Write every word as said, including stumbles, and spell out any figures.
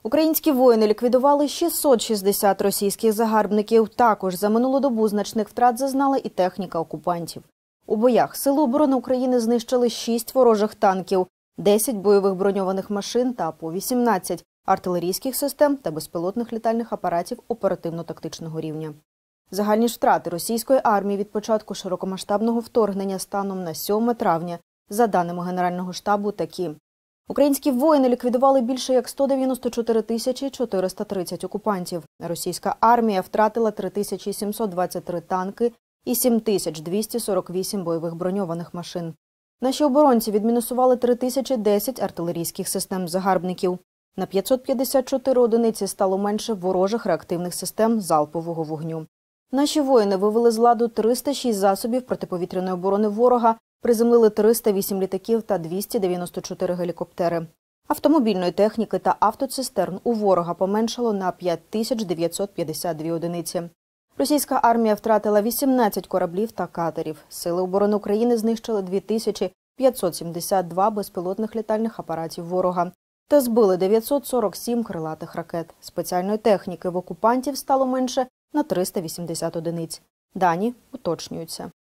Українські воїни ліквідували шістсот шістдесят російських загарбників. Також за минулу добу значних втрат зазнала і техніка окупантів. У боях Сили оборони України знищили шість ворожих танків, десять бойових броньованих машин та по вісімнадцять артилерійських систем та безпілотних літальних апаратів оперативно-тактичного рівня. Загальні ж втрати російської армії від початку широкомасштабного вторгнення станом на сьоме травня, за даними Генерального штабу, такі. Українські воїни ліквідували більше як сто дев'яносто чотири тисячі чотириста тридцять окупантів. Російська армія втратила три тисячі сімсот двадцять три танки і сім тисяч двісті сорок вісім бойових броньованих машин. Наші оборонці відмінусували три тисячі десять артилерійських систем загарбників. На п'ятсот п'ятдесят чотири одиниці стало менше ворожих реактивних систем залпового вогню. Наші воїни вивели з ладу триста шість засобів протиповітряної оборони ворога, приземлили триста вісім літаків та двісті дев'яносто чотири гелікоптери. Автомобільної техніки та автоцистерн у ворога поменшало на п'ять тисяч дев'ятсот п'ятдесят дві одиниці. Російська армія втратила вісімнадцять кораблів та катерів. Сили оборони України знищили дві тисячі п'ятсот сімдесят два безпілотних літальних апаратів ворога та збили дев'ятсот сорок сім крилатих ракет. Спеціальної техніки в окупантів стало менше на триста вісімдесят одиниць. Дані уточнюються.